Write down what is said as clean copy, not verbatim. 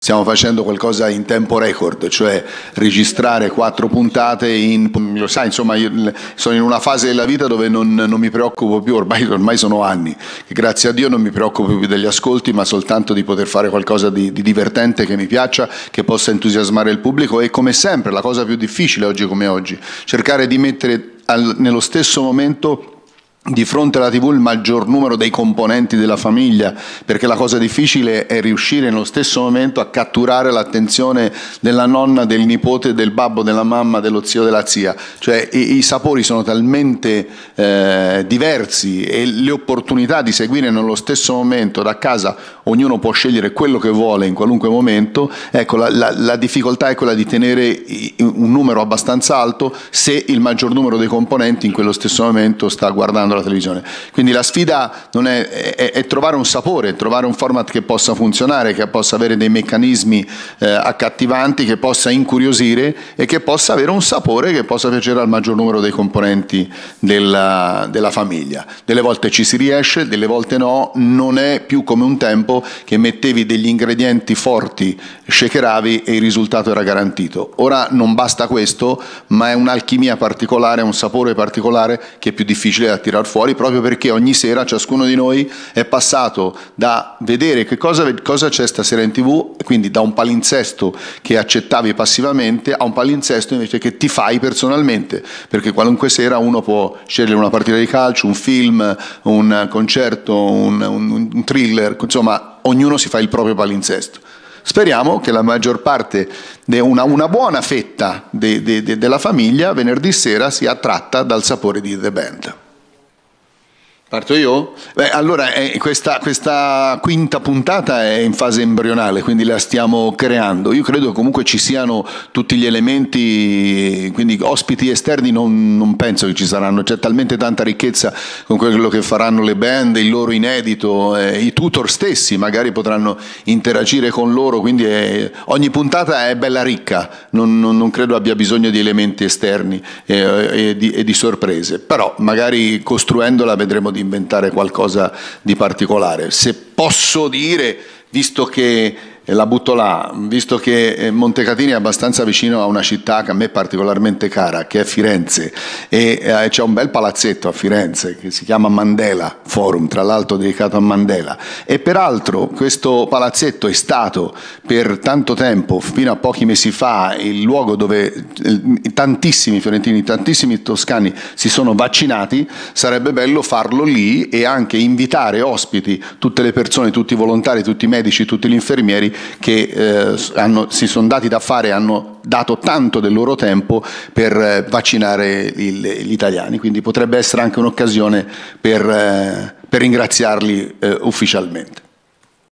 Stiamo facendo qualcosa in tempo record, cioè registrare 4 puntate in... Lo sai, insomma, io sono in una fase della vita dove non mi preoccupo più, ormai sono anni, che grazie a Dio non mi preoccupo più degli ascolti, ma soltanto di poter fare qualcosa di divertente, che mi piaccia, che possa entusiasmare il pubblico e, come sempre, la cosa più difficile oggi come oggi, cercare di mettere nello stesso momento di fronte alla TV il maggior numero dei componenti della famiglia, perché la cosa difficile è riuscire nello stesso momento a catturare l'attenzione della nonna, del nipote, del babbo, della mamma, dello zio, della zia. Cioè i sapori sono talmente diversi e le opportunità di seguire nello stesso momento da casa, ognuno può scegliere quello che vuole in qualunque momento. Ecco, la difficoltà è quella di tenere un numero abbastanza alto se il maggior numero dei componenti in quello stesso momento sta guardando la televisione. Quindi la sfida non è trovare un sapore, trovare un format che possa funzionare, che possa avere dei meccanismi accattivanti, che possa incuriosire e che possa avere un sapore che possa piacere al maggior numero dei componenti della famiglia. Delle volte ci si riesce, delle volte no, non è più come un tempo che mettevi degli ingredienti forti, shakeravi e il risultato era garantito. Ora non basta questo, ma è un'alchimia particolare, un sapore particolare che è più difficile da tirar fuori, proprio perché ogni sera ciascuno di noi è passato da vedere che cosa c'è stasera in TV, quindi da un palinsesto che accettavi passivamente a un palinsesto invece che ti fai personalmente, perché qualunque sera uno può scegliere una partita di calcio, un film, un concerto, un thriller, insomma ognuno si fa il proprio palinsesto. Speriamo che la maggior parte, una buona fetta della famiglia venerdì sera sia attratta dal sapore di The Band. Parto io? Beh, allora questa quinta puntata è in fase embrionale, quindi la stiamo creando. Io credo che comunque ci siano tutti gli elementi, quindi ospiti esterni non penso che ci saranno, c'è talmente tanta ricchezza con quello che faranno le band, il loro inedito, i tutor stessi magari potranno interagire con loro, quindi ogni puntata è bella ricca, non credo abbia bisogno di elementi esterni e di sorprese, però magari costruendola vedremo di inventare qualcosa di particolare. Se posso dire, visto che la butto là, visto che Montecatini è abbastanza vicino a una città che a me è particolarmente cara, che è Firenze, e c'è un bel palazzetto a Firenze che si chiama Mandela Forum, tra l'altro dedicato a Mandela, e peraltro questo palazzetto è stato per tanto tempo, fino a pochi mesi fa, il luogo dove tantissimi fiorentini, tantissimi toscani si sono vaccinati. Sarebbe bello farlo lì e anche invitare ospiti tutte le persone, tutti i volontari, tutti i medici, tutti gli infermieri che si sono dati da fare, hanno dato tanto del loro tempo per vaccinare gli italiani, quindi potrebbe essere anche un'occasione per ringraziarli ufficialmente.